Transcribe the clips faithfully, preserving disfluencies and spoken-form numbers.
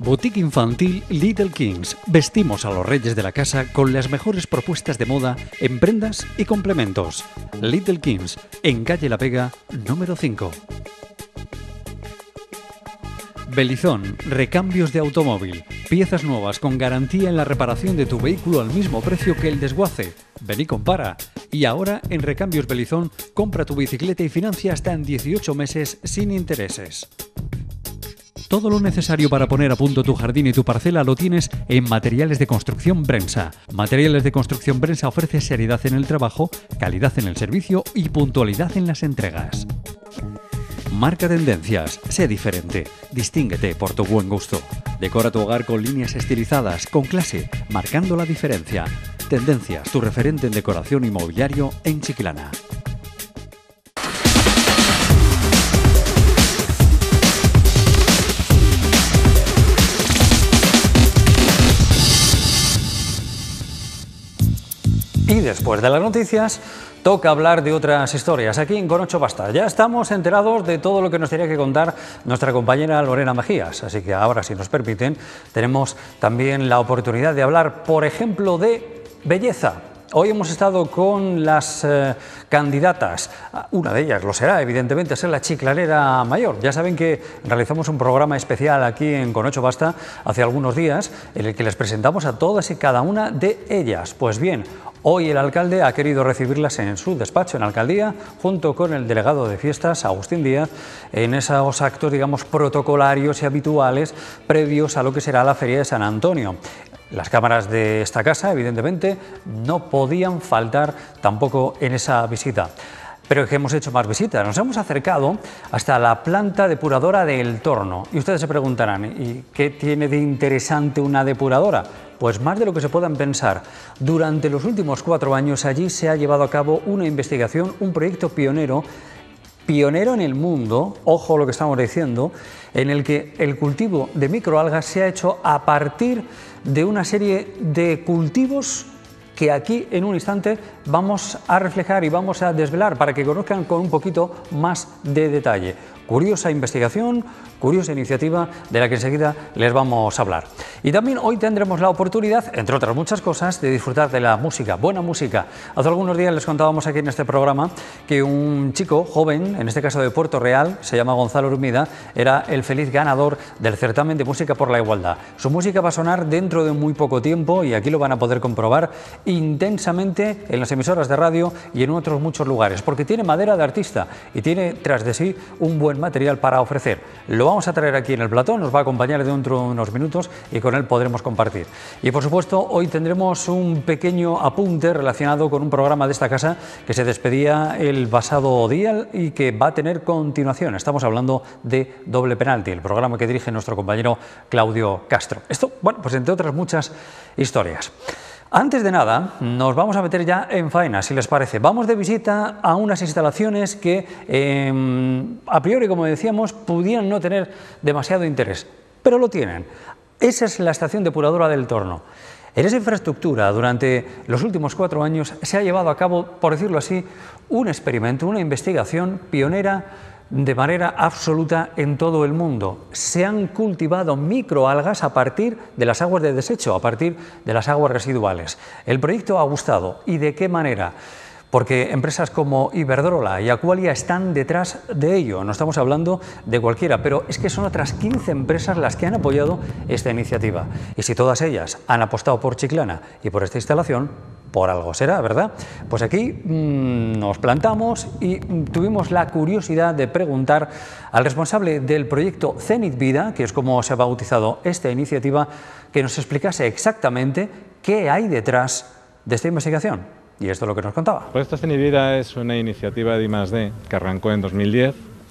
Boutique infantil Little Kings. Vestimos a los reyes de la casa con las mejores propuestas de moda en prendas y complementos. Little Kings, en calle La Vega, número cinco. Belizón, recambios de automóvil. Piezas nuevas con garantía en la reparación de tu vehículo al mismo precio que el desguace. Ven y compara. Y ahora, en Recambios Belizón, compra tu bicicleta y financia hasta en dieciocho meses sin intereses. Todo lo necesario para poner a punto tu jardín y tu parcela lo tienes en Materiales de Construcción Brensa. Materiales de Construcción Brensa ofrece seriedad en el trabajo, calidad en el servicio y puntualidad en las entregas. Marca Tendencias. Sé diferente. Distínguete por tu buen gusto. Decora tu hogar con líneas estilizadas, con clase, marcando la diferencia. Tendencias, tu referente en decoración y mobiliario en Chiclana. Y después de las noticias, toca hablar de otras historias. Aquí en Con ocho Basta ya estamos enterados de todo lo que nos tenía que contar nuestra compañera Lorena Mejías. Así que ahora, si nos permiten, tenemos también la oportunidad de hablar, por ejemplo, de belleza. Hoy hemos estado con las eh, candidatas, una de ellas lo será, evidentemente, a ser la chiclanera mayor. Ya saben que realizamos un programa especial aquí en Con ocho Basta hace algunos días, en el que les presentamos a todas y cada una de ellas. Pues bien, hoy el alcalde ha querido recibirlas en su despacho en la alcaldía, junto con el delegado de fiestas, Agustín Díaz, en esos actos, digamos, protocolarios y habituales previos a lo que será la Feria de San Antonio. Las cámaras de esta casa, evidentemente, no podían faltar tampoco en esa visita. Pero es que hemos hecho más visitas, nos hemos acercado hasta la planta depuradora del Torno. Y ustedes se preguntarán, ¿y qué tiene de interesante una depuradora? Pues más de lo que se puedan pensar. Durante los últimos cuatro años allí se ha llevado a cabo una investigación, un proyecto pionero, pionero en el mundo, ojo lo que estamos diciendo, en el que el cultivo de microalgas se ha hecho a partir de una serie de cultivos que aquí en un instante vamos a reflejar y vamos a desvelar para que conozcan con un poquito más de detalle. Curiosa investigación, curiosa iniciativa de la que enseguida les vamos a hablar. Y también hoy tendremos la oportunidad, entre otras muchas cosas, de disfrutar de la música, buena música. Hace algunos días les contábamos aquí en este programa que un chico joven, en este caso de Puerto Real, se llama Gonzalo Hermida, era el feliz ganador del certamen de música por la igualdad. Su música va a sonar dentro de muy poco tiempo y aquí lo van a poder comprobar intensamente en las emisoras de radio y en otros muchos lugares, porque tiene madera de artista y tiene tras de sí un buen material para ofrecer. Lo vamos a traer aquí en el plató, nos va a acompañar dentro de unos minutos y con él podremos compartir. Y por supuesto hoy tendremos un pequeño apunte relacionado con un programa de esta casa que se despedía el pasado día y que va a tener continuación. Estamos hablando de Doble Penalti, el programa que dirige nuestro compañero Claudio Castro. Esto, bueno, pues entre otras muchas historias. Antes de nada, nos vamos a meter ya en faena, si les parece. Vamos de visita a unas instalaciones que, eh, a priori, como decíamos, pudieran no tener demasiado interés, pero lo tienen. Esa es la estación depuradora del Torno. En esa infraestructura, durante los últimos cuatro años, se ha llevado a cabo, por decirlo así, un experimento, una investigación pionera de manera absoluta en todo el mundo. Se han cultivado microalgas a partir de las aguas de desecho, a partir de las aguas residuales. El proyecto ha gustado. ¿Y de qué manera? Porque empresas como Iberdrola y Aqualia están detrás de ello. No estamos hablando de cualquiera, pero es que son otras quince empresas las que han apoyado esta iniciativa. Y si todas ellas han apostado por Chiclana y por esta instalación, por algo será, ¿verdad? Pues aquí mmm, nos plantamos y mmm, tuvimos la curiosidad de preguntar al responsable del proyecto Zenit Vida, que es como se ha bautizado esta iniciativa, que nos explicase exactamente qué hay detrás de esta investigación. Y esto es lo que nos contaba. El proyecto Zenit Vida es una iniciativa de I más D que arrancó en dos mil diez.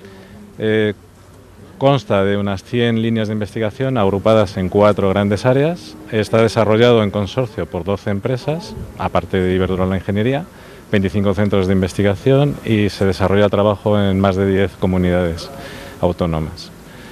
Eh, Consta de unas cien líneas de investigación agrupadas en cuatro grandes áreas. Está desarrollado en consorcio por doce empresas, aparte de Iberdrola Ingeniería, veinticinco centros de investigación y se desarrolla trabajo en más de diez comunidades autónomas.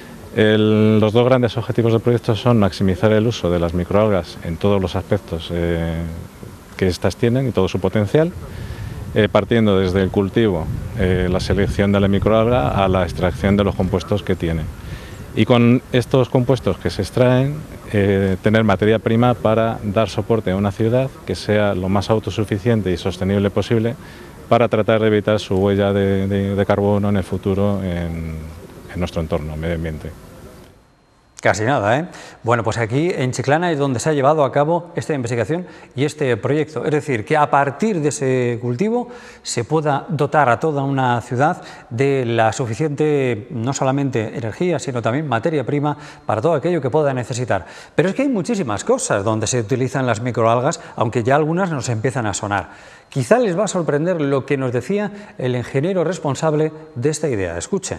El, los dos grandes objetivos del proyecto son maximizar el uso de las microalgas en todos los aspectos eh, que éstas tienen y todo su potencial, eh, partiendo desde el cultivo, eh, la selección de la microalga a la extracción de los compuestos que tiene. y con estos compuestos que se extraen, eh, tener materia prima para dar soporte a una ciudad que sea lo más autosuficiente y sostenible posible para tratar de evitar su huella de, de, de carbono en el futuro en, en nuestro entorno, medio ambiente. Casi nada, ¿eh? Bueno, pues aquí en Chiclana es donde se ha llevado a cabo esta investigación y este proyecto. Es decir, que a partir de ese cultivo se pueda dotar a toda una ciudad de la suficiente, no solamente energía, sino también materia prima para todo aquello que pueda necesitar. Pero es que hay muchísimas cosas donde se utilizan las microalgas, aunque ya algunas nos empiezan a sonar. Quizá les va a sorprender lo que nos decía el ingeniero responsable de esta idea. Escuchen.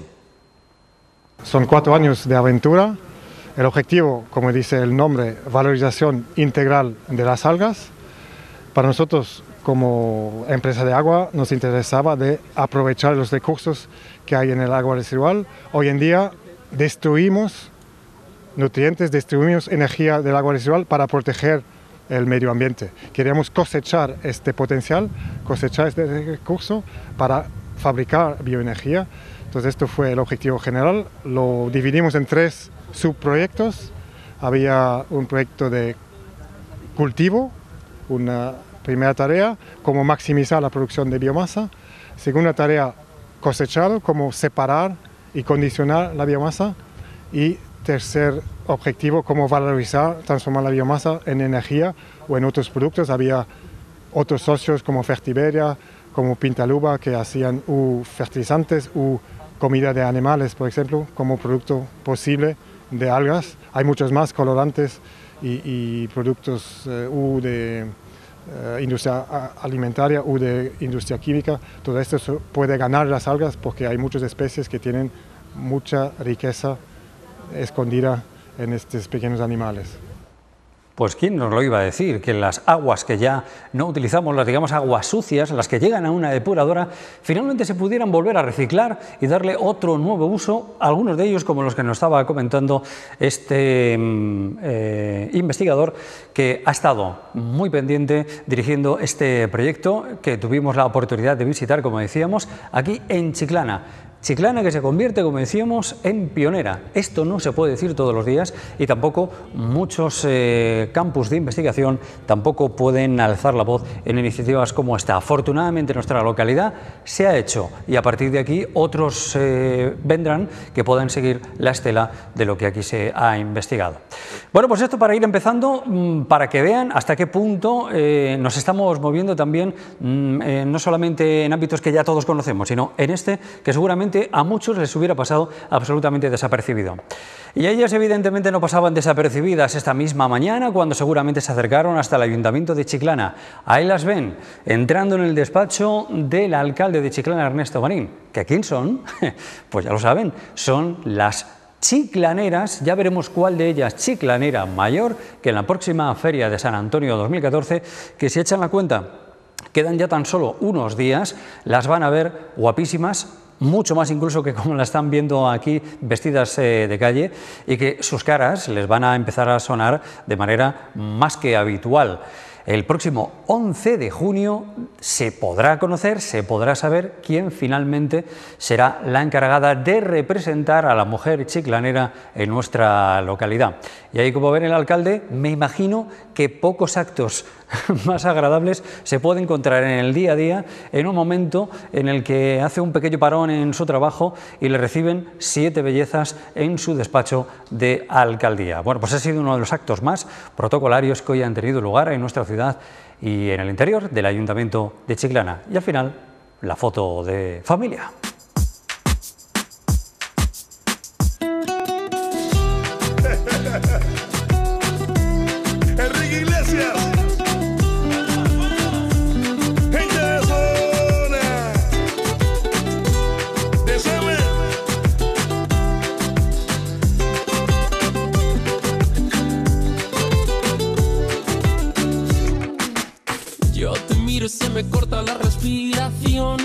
Son cuatro años de aventura. El objetivo, como dice el nombre, valorización integral de las algas. Para nosotros, como empresa de agua, nos interesaba de aprovechar los recursos que hay en el agua residual. Hoy en día destruimos nutrientes, destruimos energía del agua residual para proteger el medio ambiente. Queríamos cosechar este potencial, cosechar este recurso para fabricar bioenergía. Entonces esto fue el objetivo general. Lo dividimos en tres subproyectos. Había un proyecto de cultivo, una primera tarea, cómo maximizar la producción de biomasa. Segunda tarea, cosechar, cómo separar y condicionar la biomasa. Y tercer objetivo, cómo valorizar, transformar la biomasa en energía o en otros productos. Había otros socios como Fertiberia, como Pintaluba, que hacían u fertilizantes u comida de animales, por ejemplo, como producto posible de algas. Hay muchos más colorantes y, y productos eh, u de eh, industria alimentaria u de industria química. Todo esto puede ganar las algas porque hay muchas especies que tienen mucha riqueza escondida en estos pequeños animales. Pues quién nos lo iba a decir, que las aguas que ya no utilizamos, las digamos aguas sucias, las que llegan a una depuradora, finalmente se pudieran volver a reciclar y darle otro nuevo uso, algunos de ellos como los que nos estaba comentando este eh, investigador que ha estado muy pendiente dirigiendo este proyecto que tuvimos la oportunidad de visitar, como decíamos, aquí en Chiclana. Chiclana que se convierte, como decíamos, en pionera. Esto no se puede decir todos los días y tampoco muchos eh, campus de investigación tampoco pueden alzar la voz en iniciativas como esta. Afortunadamente en nuestra localidad se ha hecho y a partir de aquí otros eh, vendrán que puedan seguir la estela de lo que aquí se ha investigado. Bueno, pues esto para ir empezando, para que vean hasta qué punto eh, nos estamos moviendo también, eh, no solamente en ámbitos que ya todos conocemos, sino en este que seguramente a muchos les hubiera pasado absolutamente desapercibido. Y ellas evidentemente no pasaban desapercibidas esta misma mañana cuando seguramente se acercaron hasta el Ayuntamiento de Chiclana. Ahí las ven, entrando en el despacho del alcalde de Chiclana, Ernesto Marín. ¿Que quién son? Pues ya lo saben, son las chiclaneras, ya veremos cuál de ellas chiclanera mayor, que en la próxima Feria de San Antonio dos mil catorce, que si echan la cuenta, quedan ya tan solo unos días, las van a ver guapísimas, mucho más incluso que como la están viendo aquí vestidas eh, de calle, y que sus caras les van a empezar a sonar de manera más que habitual. El próximo once de junio se podrá conocer, se podrá saber quién finalmente será la encargada de representar a la mujer chiclanera en nuestra localidad. Y ahí, como ven el alcalde, me imagino que pocos actos más agradables se puede encontrar en el día a día, en un momento en el que hace un pequeño parón en su trabajo y le reciben siete bellezas en su despacho de alcaldía. Bueno, pues ha sido uno de los actos más protocolarios que hoy han tenido lugar en nuestra ciudad y en el interior del Ayuntamiento de Chiclana. Y al final, la foto de familia. Enrique Iglesias. Se me corta la respiración.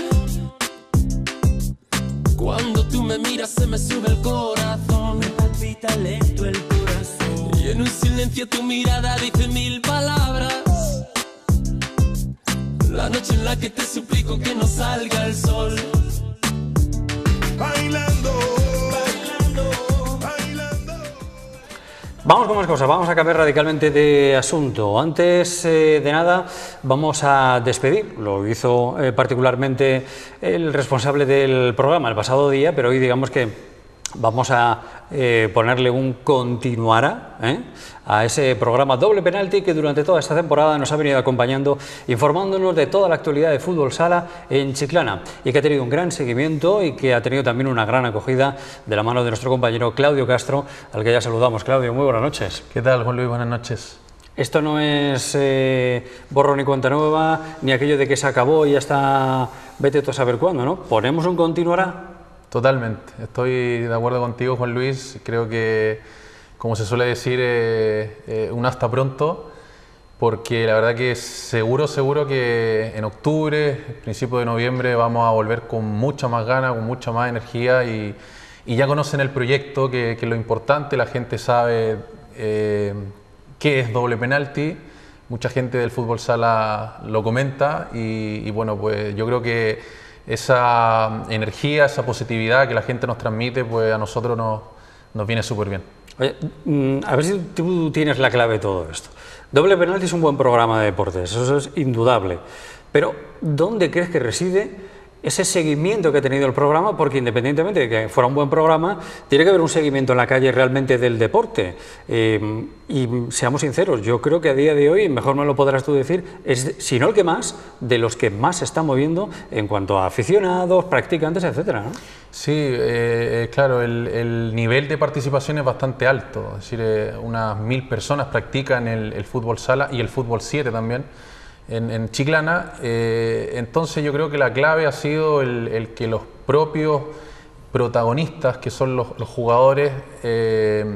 Cuando tú me miras se me sube el corazón. Me palpita lento el corazón. Y en un silencio tu mirada dice mil palabras. La noche en la que te suplico que no salga el sol. Bailando, bailando, bailando. Vamos con más cosas, vamos a cambiar radicalmente de asunto. Antes eh, de nada, vamos a despedir, lo hizo eh, particularmente el responsable del programa el pasado día, pero hoy digamos que vamos a eh, ponerle un continuará ¿eh? a ese programa Doble Penalti que durante toda esta temporada nos ha venido acompañando, informándonos de toda la actualidad de fútbol sala en Chiclana y que ha tenido un gran seguimiento y que ha tenido también una gran acogida de la mano de nuestro compañero Claudio Castro, al que ya saludamos. Claudio, muy buenas noches. ¿Qué tal, Juan Luis? Buenas noches. Esto no es eh, borrón y cuenta nueva, ni aquello de que se acabó y ya está, vete tú a saber cuándo, ¿no? ¿Ponemos un continuará? Totalmente, estoy de acuerdo contigo, Juan Luis. Creo que, como se suele decir, eh, eh, un hasta pronto, porque la verdad que seguro, seguro que en octubre, principio de noviembre, vamos a volver con mucha más ganas, con mucha más energía y, y ya conocen el proyecto, que, que es lo importante. La gente sabe eh, qué es Doble Penalti, mucha gente del fútbol sala lo comenta y, y bueno, pues yo creo que esa energía, esa positividad que la gente nos transmite, pues a nosotros nos, nos viene súper bien. Oye, a ver si tú tienes la clave de todo esto. Doble Penalti es un buen programa de deportes, eso es indudable, pero ¿dónde crees que reside ese seguimiento que ha tenido el programa? Porque independientemente de que fuera un buen programa, tiene que haber un seguimiento en la calle realmente del deporte. Eh, y seamos sinceros, yo creo que a día de hoy, mejor me lo podrás tú decir, es, si no el que más, de los que más se está moviendo en cuanto a aficionados, practicantes, etcétera, ¿no? Sí, eh, claro, el, el nivel de participación es bastante alto, es decir, eh, unas mil personas practican el, el fútbol sala y el fútbol siete también. En, en Chiclana, eh, entonces yo creo que la clave ha sido el, el que los propios protagonistas, que son los, los jugadores, eh,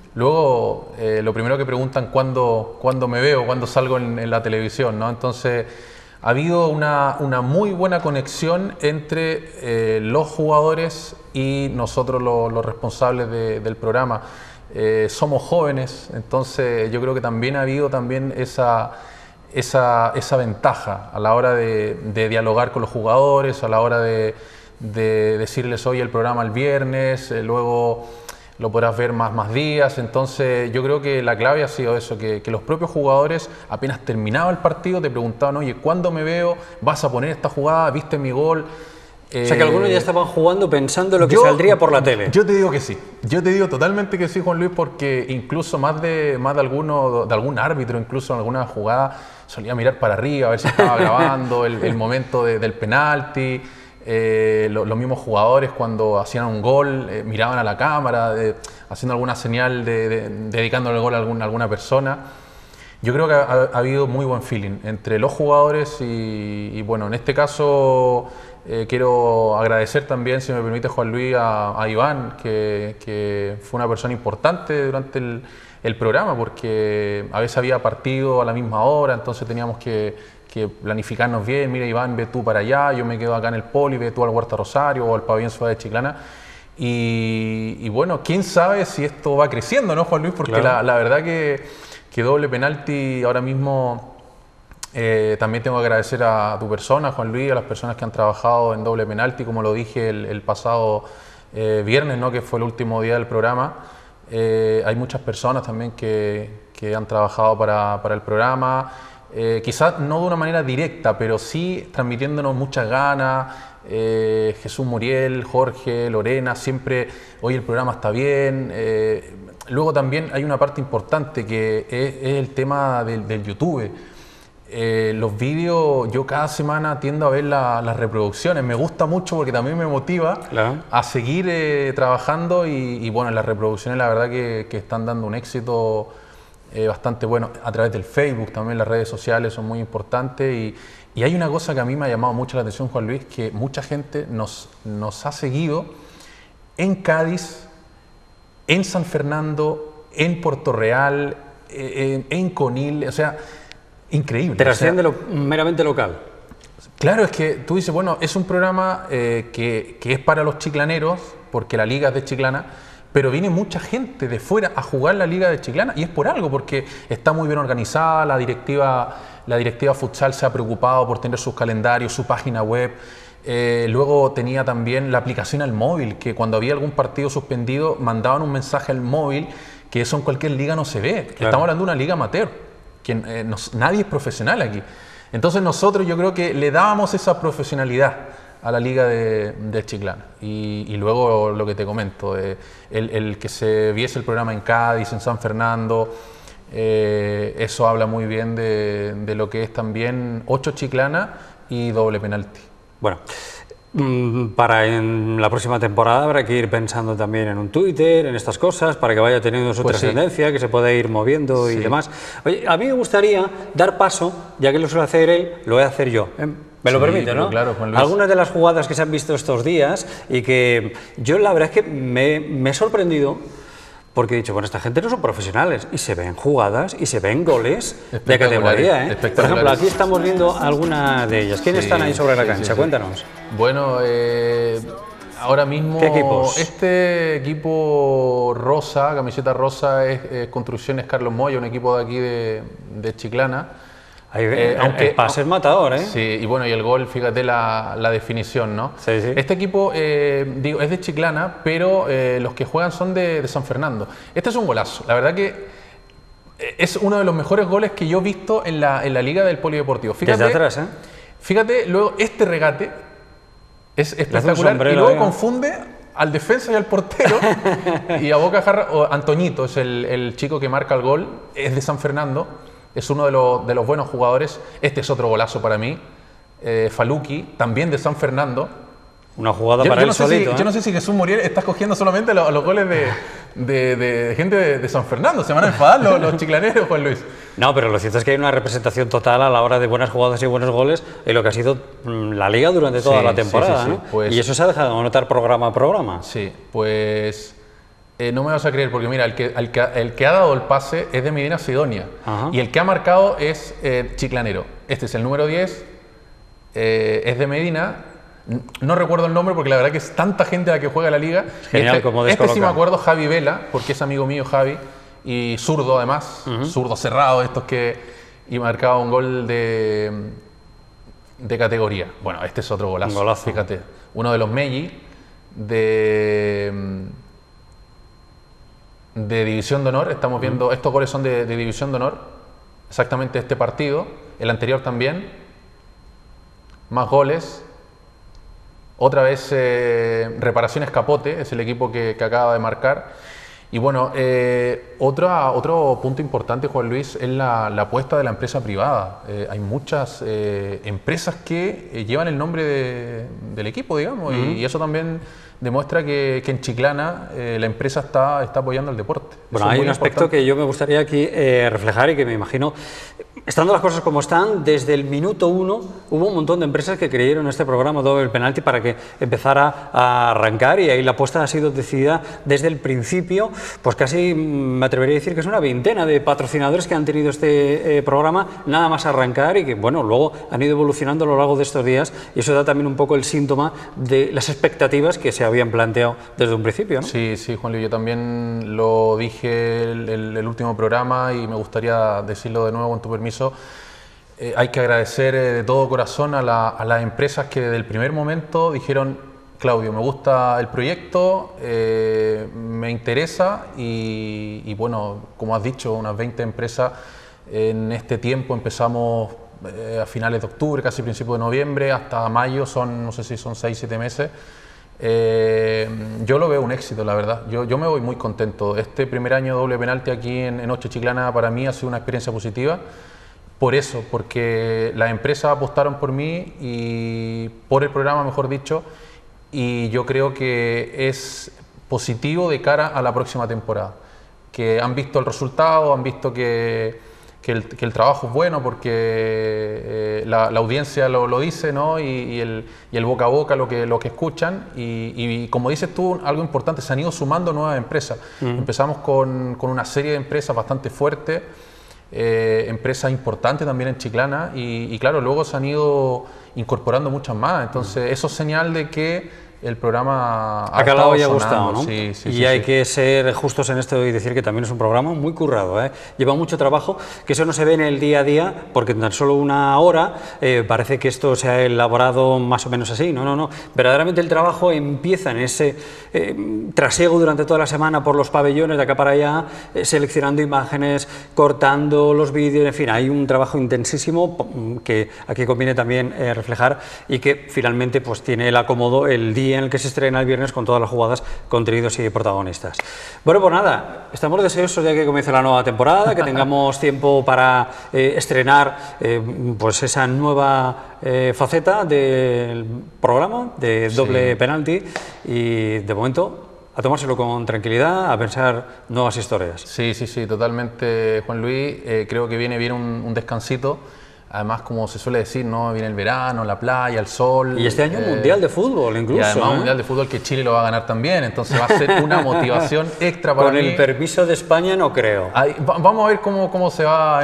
luego eh, lo primero que preguntan cuándo, cuándo me veo, cuándo salgo en, en la televisión, ¿no? Entonces ha habido una, una muy buena conexión entre eh, los jugadores y nosotros los, los responsables de, del programa. Eh, somos jóvenes, entonces yo creo que también ha habido también esa... Esa, esa ventaja a la hora de, de dialogar con los jugadores, a la hora de, de decirles hoy el programa el viernes, eh, luego lo podrás ver más, más días. Entonces yo creo que la clave ha sido eso, que, que los propios jugadores apenas terminaba el partido te preguntaban, oye, ¿cuándo me veo? ¿Vas a poner esta jugada? ¿Viste mi gol? O sea que algunos ya estaban jugando pensando en lo que yo, saldría por la tele. Yo te digo que sí, yo te digo totalmente que sí, Juan Luis, porque incluso más de, más de, alguno, de algún árbitro, incluso en alguna jugada, solía mirar para arriba a ver si estaba grabando el, el momento de, del penalti. Eh, lo, los mismos jugadores cuando hacían un gol eh, miraban a la cámara, de, haciendo alguna señal, de, de, dedicándole el gol a, algún, a alguna persona. Yo creo que ha, ha habido muy buen feeling entre los jugadores y, y bueno, en este caso eh, quiero agradecer también, si me permite, Juan Luis, a, a Iván, que, que fue una persona importante durante el, el programa, porque a veces había partido a la misma hora, entonces teníamos que, que planificarnos bien. Mira, Iván, ve tú para allá, yo me quedo acá en el Poli, ve tú al Huerta Rosario o al Pabellón Ciudad de Chiclana. Y, y bueno, quién sabe si esto va creciendo, ¿no, Juan Luis? Porque claro, la, la verdad que, que Doble Penalti ahora mismo, eh, también tengo que agradecer a tu persona, Juan Luis, a las personas que han trabajado en Doble Penalti, como lo dije el, el pasado eh, viernes, ¿no?, que fue el último día del programa. Eh, hay muchas personas también que, que han trabajado para, para el programa, eh, quizás no de una manera directa, pero sí transmitiéndonos muchas ganas. Eh, Jesús Muriel, Jorge, Lorena, siempre, hoy el programa está bien. Eh, luego también hay una parte importante que es, es el tema del, del YouTube. Eh, los vídeos, yo cada semana tiendo a ver la, las reproducciones, me gusta mucho porque también me motiva, claro, a seguir eh, trabajando y, y bueno, las reproducciones la verdad que, que están dando un éxito eh, bastante bueno a través del Facebook, también las redes sociales son muy importantes y, y hay una cosa que a mí me ha llamado mucho la atención, Juan Luis, que mucha gente nos, nos ha seguido en Cádiz, en San Fernando, en Puerto Real, en, en Conil, o sea, increíble. Trasciende o sea, lo meramente local. Claro, es que tú dices, bueno, es un programa eh, que, que es para los chiclaneros, porque la liga es de Chiclana, pero viene mucha gente de fuera a jugar la liga de Chiclana y es por algo, porque está muy bien organizada, la directiva, la directiva futsal se ha preocupado por tener sus calendarios, su página web. Eh, luego tenía también la aplicación al móvil, que cuando había algún partido suspendido mandaban un mensaje al móvil que eso en cualquier liga no se ve. Claro. Estamos hablando de una liga amateur, que eh, nos, nadie es profesional aquí. Entonces nosotros yo creo que le dábamos esa profesionalidad a la liga de, de Chiclana. Y, y luego lo que te comento, eh, el, el que se viese el programa en Cádiz, en San Fernando, eh, eso habla muy bien de, de lo que es también ocho Chiclana y doble penalti. Bueno, para en la próxima temporada habrá que ir pensando también en un Twitter, en estas cosas, para que vaya teniendo su Pues sí. trascendencia, que se pueda ir moviendo y Sí. demás. Oye, a mí me gustaría dar paso, ya que lo suele hacer él, lo voy a hacer yo. ¿eh? Me lo Sí, permite, pero ¿no? claro, Juan Luis. Algunas de las jugadas que se han visto estos días y que yo la verdad es que me, me he sorprendido porque he dicho, bueno, esta gente no son profesionales y se ven jugadas y se ven goles de Espectaculares, categoría, ¿eh? Por espectaculares. ejemplo, aquí estamos viendo algunas de ellas. ¿Quiénes Sí, están ahí sobre la sí, cancha? sí, sí. Cuéntanos. Bueno, eh, ahora mismo ¿Qué equipos? este equipo rosa, camiseta rosa, es, es Construcciones Carlos Moya, un equipo de aquí de, de Chiclana. Ahí, Eh, el- aunque- el pase es matador, ¿eh? Sí, y bueno, y el gol, fíjate la, la definición, ¿no? Sí, sí. Este equipo, eh, digo, es de Chiclana, pero eh, los que juegan son de, de San Fernando. Este es un golazo. La verdad que eh, es uno de los mejores goles que yo he visto en la, en la Liga del Polideportivo. Fíjate, Desde atrás, ¿eh? Fíjate, luego este regate es un espectacular y sombrero, luego ¿eh? confunde al defensa y al portero y a bocajarra, o Antoñito es el, el chico que marca el gol, es de San Fernando, es uno de los, de los buenos jugadores. Este es otro golazo para mí. Eh, Faluqui, también de San Fernando. Una jugada Yo, para yo él no sé solito, si, ¿eh? yo no sé si Jesús Muriel está escogiendo solamente los, los goles de, de, de gente de, de San Fernando. Se van a enfadar los, los chiclaneros, Juan Luis. No, pero lo cierto es que hay una representación total a la hora de buenas jugadas y buenos goles en lo que ha sido mm, la Liga durante toda Sí, la sí, temporada, sí, sí, ¿no? pues- Y eso se ha dejado notar programa a programa. Sí, pues eh, no me vas a creer porque mira, el que, el, que, el que ha dado el pase es de Medina Sidonia Ajá. y el que ha marcado es eh, chiclanero. Este es el número diez, eh, es de Medina. N- No recuerdo el nombre porque la verdad que es tanta gente la que juega la liga. Genial, este, cómo este sí me descolocan. acuerdo, Javi Vela, porque es amigo mío Javi, y zurdo además, zurdo cerrado, estos que... Y marcaba un gol de, de categoría. Bueno, este es otro golazo, Un golazo. fíjate. Uno de los Meiji de, de División de Honor. Estamos viendo, estos goles son de, de División de Honor. Exactamente este partido. El anterior también. Más goles. Otra vez eh, Reparaciones Capote, es el equipo que, que acaba de marcar. Y bueno, eh, otra, otro punto importante, Juan Luis, es la, la apuesta de la empresa privada. Eh, hay muchas eh, empresas que eh, llevan el nombre de- del equipo, digamos, y, y eso también demuestra que, que en Chiclana eh, la empresa está, está apoyando el deporte. Bueno, Eso es hay muy un aspecto importante. que yo me gustaría aquí eh, reflejar y que me imagino, estando las cosas como están, desde el minuto uno hubo un montón de empresas que creyeron en este programa Doble Penalti para que empezara a arrancar y ahí la apuesta ha sido decidida desde el principio, pues casi me atrevería a decir que es una veintena de patrocinadores que han tenido este eh, programa nada más arrancar y que, bueno, luego han ido evolucionando a lo largo de estos días y eso da también un poco el síntoma de las expectativas que se habían planteado desde un principio, ¿no? Sí, sí, Juan Luis, yo también lo dije el, el- el último programa y me gustaría decirlo de nuevo con tu permiso. Eh, hay que agradecer eh, de todo corazón a, la- a las empresas que desde el primer momento dijeron, Claudio, me gusta el proyecto, eh, me interesa y, y bueno, como has dicho, unas veinte empresas en este tiempo empezamos eh, a finales de octubre, casi principios de noviembre, hasta mayo, son no sé si son seis, siete meses. Eh, yo lo veo un éxito, la verdad. Yo, yo me voy muy contento. Este primer año doble penalti aquí en, en Ocho Chiclana para mí ha sido una experiencia positiva. Por eso, porque las empresas apostaron por mí y por el programa, mejor dicho, y yo creo que es positivo de cara a la próxima temporada. Que han visto el resultado, han visto que, que, el, que el trabajo es bueno porque eh, la, la audiencia lo, lo dice, ¿no? Y, y, el, y el boca a boca lo que, lo que escuchan. Y, y como dices tú, algo importante, se han ido sumando nuevas empresas. Mm. Empezamos con, con una serie de empresas bastante fuertes, eh, empresas importantes también en Chiclana y, y claro, luego se han ido incorporando muchas más. Entonces, mm. eso es señal de que el programa ha calado y ha gustado, ¿no? Sí, sí, y sí, hay sí. que ser justos en esto y decir que también es un programa muy currado, ¿eh? Lleva mucho trabajo, que eso no se ve en el día a día, porque en tan solo una hora eh, parece que esto se ha elaborado más o menos así. No, no, no. Verdaderamente el trabajo empieza en ese eh, trasiego durante toda la semana por los pabellones de acá para allá, eh, seleccionando imágenes, cortando los vídeos, en fin, hay un trabajo intensísimo que aquí conviene también eh, reflejar y que finalmente pues tiene el acomodo el día en el que se estrena el viernes con todas las jugadas, contenidos y protagonistas. Bueno, pues nada, estamos deseosos de que comience la nueva temporada, que tengamos tiempo para eh, estrenar eh, pues esa nueva eh, faceta del programa de doble Sí. penalti y de momento a tomárselo con tranquilidad, a pensar nuevas historias. Sí, sí, sí, totalmente, Juan Luis. Eh, creo que viene bien un, un descansito. Además, como se suele decir, ¿no? Viene el verano, la playa, el sol. Y este año eh, Mundial de Fútbol, incluso. Y además ¿eh? un Mundial de Fútbol que Chile lo va a ganar también. Entonces va a ser una motivación extra para Con mí. el permiso de España no creo. Ahí, va- vamos a ver cómo, cómo se va a,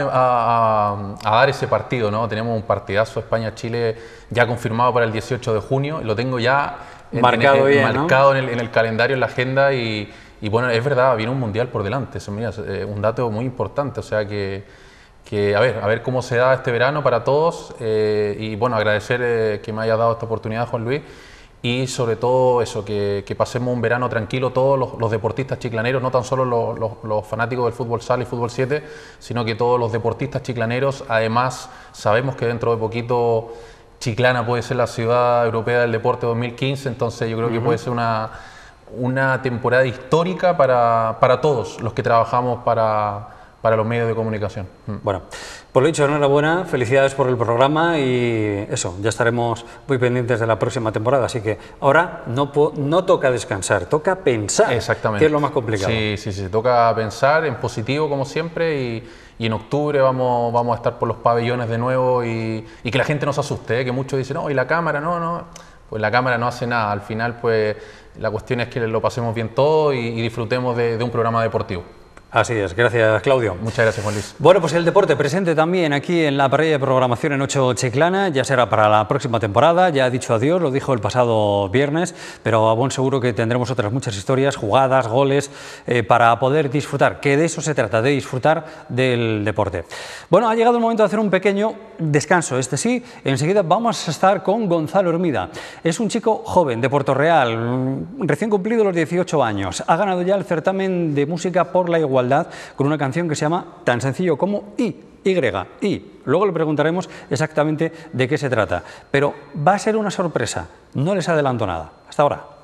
a- a dar ese partido, ¿no? Tenemos un partidazo España-Chile ya confirmado para el dieciocho de junio. Lo tengo ya en- Marcado en, en- bien, ¿no? marcado en, el, en el calendario, en la agenda. Y, y bueno, es verdad, viene un Mundial por delante. Eso, mira, es eh, un dato muy importante. O sea que... que a ver, a ver cómo se da este verano para todos eh, y bueno, agradecer eh, que me hayas dado esta oportunidad, Juan Luis, y sobre todo eso, que, que pasemos un verano tranquilo todos los, los deportistas chiclaneros, no tan solo los, los- los fanáticos del fútbol sala y fútbol siete, sino que todos los deportistas chiclaneros. Además, sabemos que dentro de poquito Chiclana puede ser la ciudad europea del deporte dos mil quince, entonces yo creo que puede ser una, una temporada histórica para, para todos los que trabajamos para para los medios de comunicación. Mm. Bueno, por lo dicho, enhorabuena, felicidades por el programa y eso, ya estaremos muy pendientes de la próxima temporada, así que ahora no, po- no toca descansar, toca pensar, Exactamente. que es lo más complicado. Sí, sí, sí, toca pensar en positivo como siempre y, y en octubre vamos, vamos a estar por los pabellones de nuevo y, y que la gente no se asuste, ¿eh? Que muchos dicen, no, y la cámara, no, no, pues la cámara no hace nada, al final pues la cuestión es que lo pasemos bien todo y, y disfrutemos de, de un programa deportivo. Así es, gracias Claudio. Muchas gracias, Juan Luis. Bueno, pues el deporte presente también aquí en la parrilla de programación en ocho Chiclana, ya será para la próxima temporada, ya ha dicho adiós, lo dijo el pasado viernes, pero a buen seguro que tendremos otras muchas historias, jugadas, goles, eh, para poder disfrutar, que de eso se trata, de disfrutar del deporte. Bueno, ha llegado el momento de hacer un pequeño descanso, este sí, enseguida vamos a estar con Gonzalo Hermida. Es un chico joven de Puerto Real, recién cumplido los dieciocho años, ha ganado ya el certamen de música por la igualdad con una canción que se llama tan sencillo como I, Y, I. Luego le preguntaremos exactamente de qué se trata, pero va a ser una sorpresa, no les adelanto nada. Hasta ahora.